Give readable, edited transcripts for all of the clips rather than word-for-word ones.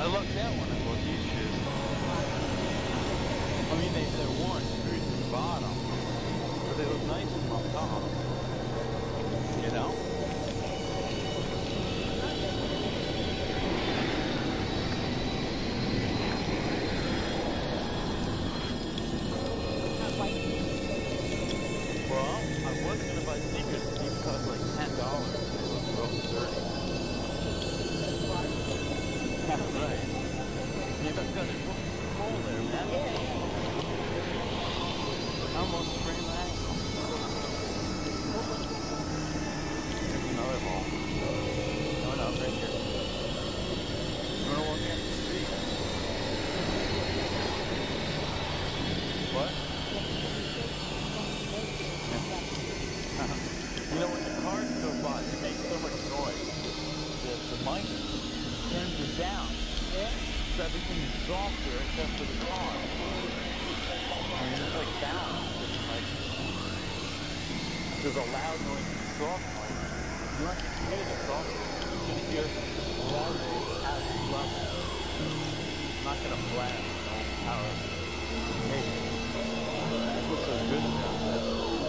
I lucked out when I bought these shoes. I mean, they're worn through to the bottom, but they look nice from up top. You know? Well, I was gonna buy sneakers, but these cost like $10. They look rough 30. That's right. You got it cold there, man. I almost sprained my ankle. There's another hole. No, right here. You wanna walk down the street? What? You know, when the cars go by, they make so much noise. The mic turns it down. So everything is softer except for the car. I mean, it's like balance. Like, there's a loud noise and a soft noise. You don't have to hear the soft noise. You can hear the loud noise at its level. I'm not going to blast the whole power of the tape. That's what's so good about this.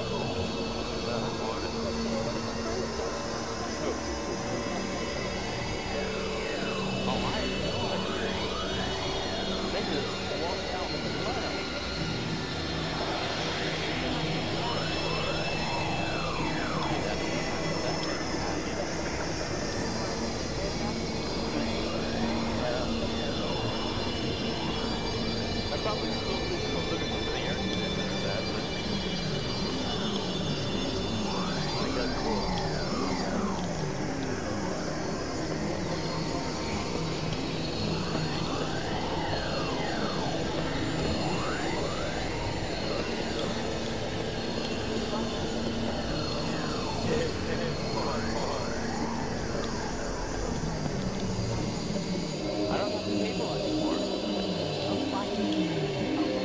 Oh, I know. They just walked out with the blood. I probably still lose a little bit of the air conditioner for that, but I think that's cool. I don't have the cable anymore.